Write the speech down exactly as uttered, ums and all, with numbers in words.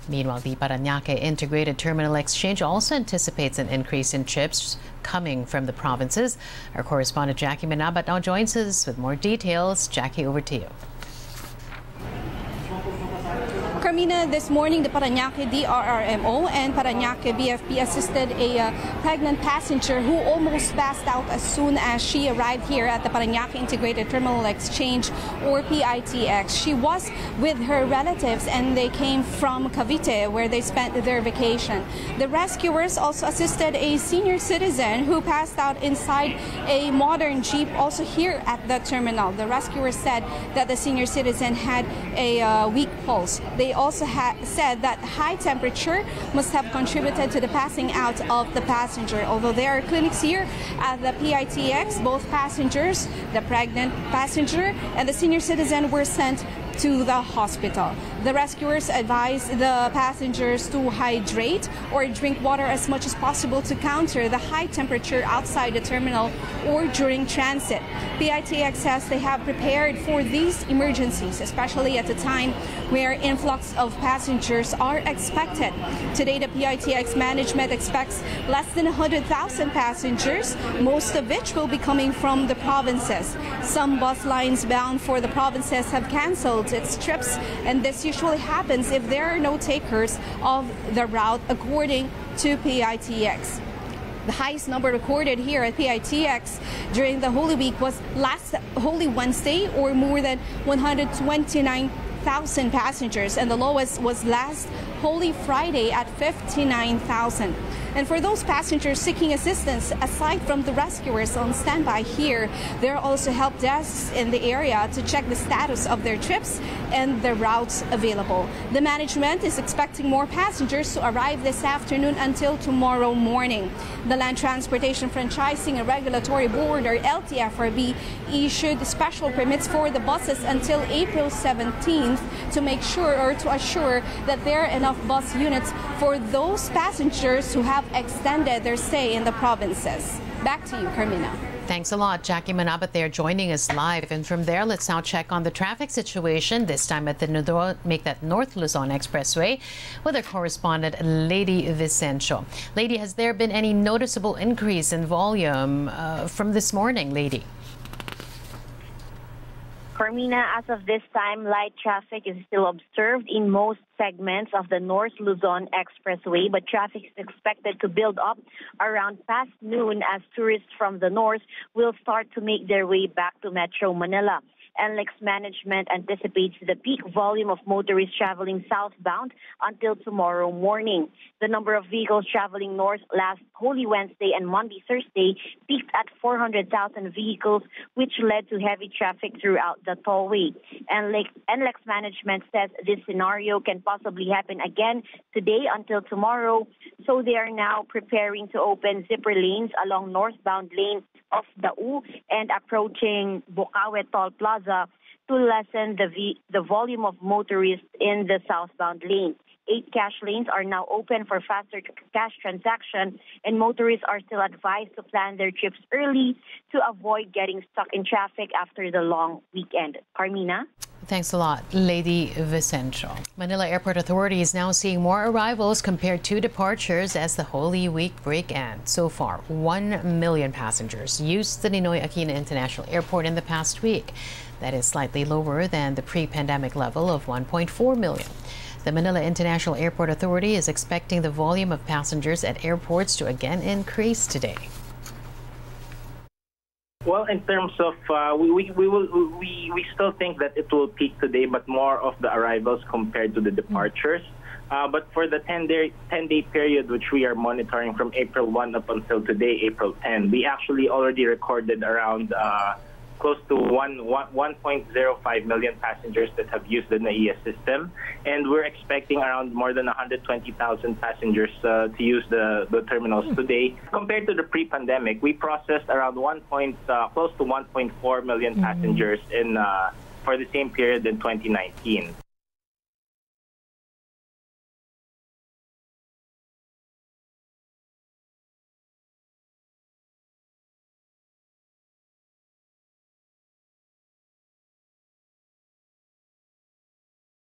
Meanwhile, the Parañaque Integrated Terminal Exchange also anticipates an increase in trips coming from the provinces. Our correspondent Jackie Manabat now joins us with more details. Jackie, over to you. Carmina, this morning the Parañaque D R R M O and Parañaque B F P assisted a uh, pregnant passenger who almost passed out as soon as she arrived here at the Parañaque Integrated Terminal Exchange, or P I T X. She was with her relatives and they came from Cavite, where they spent their vacation. The rescuers also assisted a senior citizen who passed out inside a modern jeep also here at the terminal. The rescuers said that the senior citizen had a uh, weak pulse. They also ha said that high temperature must have contributed to the passing out of the passenger. Although there are clinics here at the P I T X, both passengers, the pregnant passenger and the senior citizen, were sent to the hospital. The rescuers advised the passengers to hydrate or drink water as much as possible to counter the high temperature outside the terminal or during transit. P I T X says they have prepared for these emergencies, especially at a time where influx of passengers are expected. Today, the P I T X management expects less than one hundred thousand passengers, most of which will be coming from the provinces. Some bus lines bound for the provinces have canceled its trips, and this usually happens if there are no takers of the route, according to P I T X. The highest number recorded here at P I T X during the Holy Week was last Holy Wednesday, or more than one hundred twenty-nine thousand passengers, and the lowest was last Holy Friday at fifty-nine thousand. And for those passengers seeking assistance, aside from the rescuers on standby here, there are also help desks in the area to check the status of their trips and the routes available. The management is expecting more passengers to arrive this afternoon until tomorrow morning. The Land Transportation Franchising and Regulatory Board, or L T F R B, issued special permits for the buses until April seventeenth to make sure or to assure that there are enough bus units for those passengers who have extended their stay in the provinces. Back to you, Carmina. Thanks a lot, Jackie Manabat there joining us live. And from there, let's now check on the traffic situation, this time at the Make That North Luzon Expressway, with our correspondent, Lady Vicencio. Lady, has there been any noticeable increase in volume uh, from this morning, Lady? Carmina, as of this time, light traffic is still observed in most segments of the North Luzon Expressway, but traffic is expected to build up around past noon as tourists from the north will start to make their way back to Metro Manila. N L E X management anticipates the peak volume of motorists traveling southbound until tomorrow morning. The number of vehicles traveling north last Holy Wednesday and Monday, Thursday peaked at four hundred thousand vehicles, which led to heavy traffic throughout the tollway. N L E X management says this scenario can possibly happen again today until tomorrow, so they are now preparing to open zipper lanes along northbound lane of the U and approaching Bocaue Toll Plaza to lessen the, v the volume of motorists in the southbound lane. Eight cash lanes are now open for faster cash transaction, and motorists are still advised to plan their trips early to avoid getting stuck in traffic after the long weekend. Carmina? Thanks a lot, Lady Vicencio. Manila Airport Authority is now seeing more arrivals compared to departures as the Holy Week break ends. So far, one million passengers used the Ninoy Aquino International Airport in the past week. That is slightly lower than the pre-pandemic level of one point four million. The Manila International Airport Authority is expecting the volume of passengers at airports to again increase today. Well, in terms of, uh, we, we, we, will, we, we still think that it will peak today, but more of the arrivals compared to the departures. Uh, but for the ten-day ten-day period, which we are monitoring from April first up until today, April tenth, we actually already recorded around uh, close to one point zero five million passengers that have used the N A I A system. And we're expecting around more than one hundred twenty thousand passengers uh, to use the, the terminals today. Compared to the pre-pandemic, we processed around one point, uh, close to one point four million passengers in uh, for the same period in twenty nineteen.